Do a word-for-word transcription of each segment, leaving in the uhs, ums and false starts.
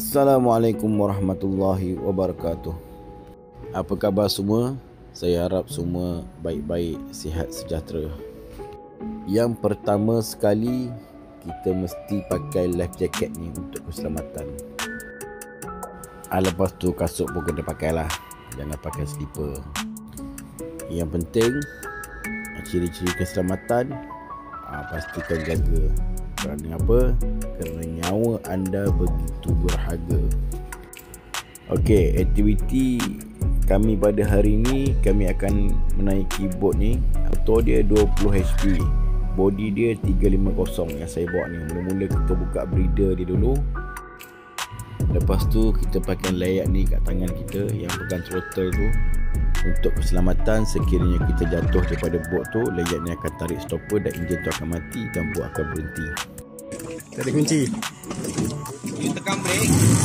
Assalamualaikum warahmatullahi wabarakatuh. Apa khabar semua? Saya harap semua baik-baik, sihat sejahtera. Yang pertama sekali, kita mesti pakai life jacket ni untuk keselamatan. Ah, lepas tu kasut pun kena pakai lah. Jangan pakai slipper. Yang penting, ciri-ciri keselamatan, ah, pastikan jaga. Kerana apa? Kerana nyawa anda begitu berharga. Okey, aktiviti kami pada hari ini, kami akan menaiki bot ni. Motor dia dua puluh H P, body dia tiga lima kosong yang saya bawa ni. Mula-mula kita buka breeder dia dulu. Lepas tu kita pakai layak ni kat tangan kita yang pegang throttle tu. Untuk keselamatan, sekiranya kita jatuh daripada bot tu, layak ni akan tarik stopper dan enjin tu akan mati dan bot akan berhenti. Tak ada kunci. You tekan brake.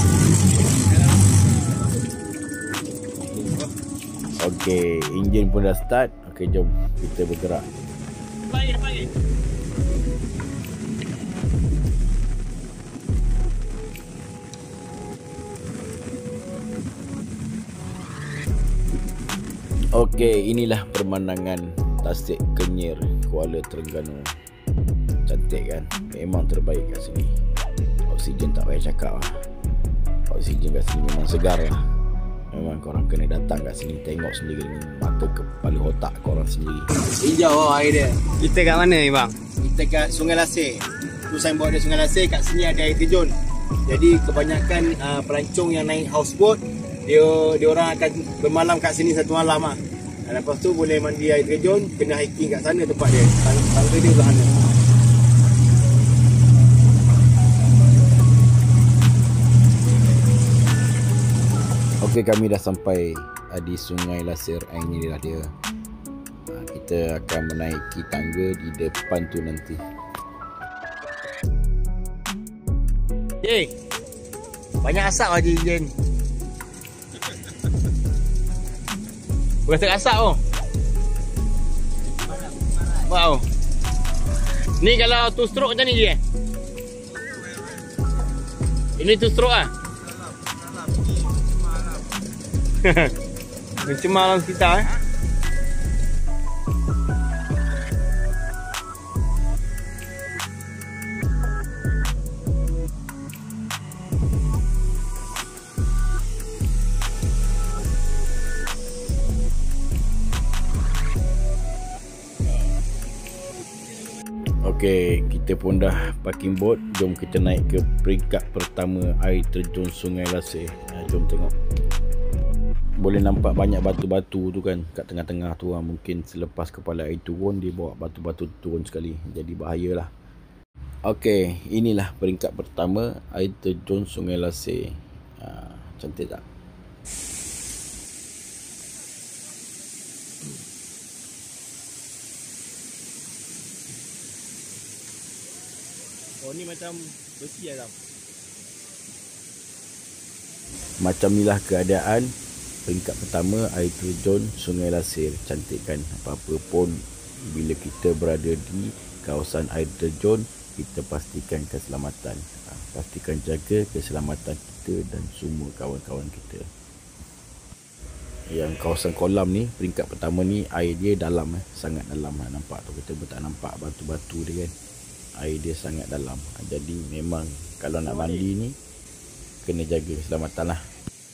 Okey, enjin pun dah start. Okey, jom kita bergerak. Baik, baik. Okey, inilah pemandangan Tasik Kenyir, Kuala Terengganu. Cantik kan? Memang terbaik kat sini. Oksigen tak payah cakap lah. Oksigen kat sini memang segar lah. Memang korang kena datang kat sini, tengok sendiri dengan mata kepala otak korang sendiri. Hijau oh, air dia. Kita kat mana ni bang? Kita kat Sungai Lasir. Tu signboard dia Sungai Lasir, kat sini ada air terjun. Jadi kebanyakan uh, pelancong yang naik houseboat, dia dia orang akan bermalam kat sini satu malam ah. Lepas tu boleh mandi air terjun, kena hiking kat sana tempat dia. Tangga dia belah sana. Okey, kami dah sampai di Sungai Lasir. Ini dia dia. Kita akan menaiki tangga di depan tu nanti. Eh, banyak asap Haji Jen. Berasa asap oh. Wow. Ni kalau two stroke macam ni je. Ini two stroke ah. Mencemar alam sekitar eh. Okey, kita pun dah parking bot. Jom kita naik ke peringkat pertama air terjun Sungai Lasir. Jom tengok. Boleh nampak banyak batu-batu tu kan kat tengah-tengah tu. Mungkin selepas kepala air turun, dia bawa batu-batu turun sekali. Jadi bahayalah. Okey, inilah peringkat pertama air terjun Sungai Lasir. Ha, cantik tak? Oh ni macam besi lah. Macam inilah keadaan peringkat pertama air terjun Sungai Lasir. Cantik kan? Apa-apa pun, bila kita berada di kawasan air terjun, kita pastikan keselamatan. Ha, pastikan jaga keselamatan kita dan semua kawan-kawan kita. Yang kawasan kolam ni, peringkat pertama ni, air dia dalam eh. Sangat dalam lah. Nampak tu, kita pun tak nampak batu-batu dia kan. Air dia sangat dalam. Ha, jadi memang kalau nak mandi ni, kena jaga keselamatan lah.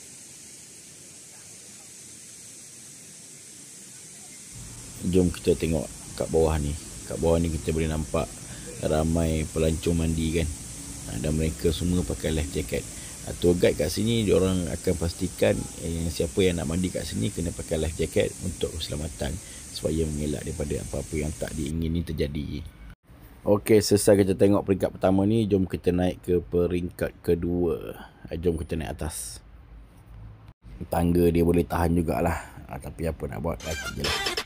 Jom kita tengok kat bawah ni. Kat bawah ni kita boleh nampak ramai pelancong mandi kan. Dan mereka semua pakai life jacket. Tour guide kat sini, diorang akan pastikan eh, siapa yang nak mandi kat sini kena pakai life jacket untuk keselamatan, supaya mengelak daripada apa-apa yang tak diingini terjadi. Okey, selesai kita tengok peringkat pertama ni. Jom kita naik ke peringkat kedua. Jom kita naik atas. Tangga dia boleh tahan jugalah. Ha, tapi apa nak buat, kaki je lah.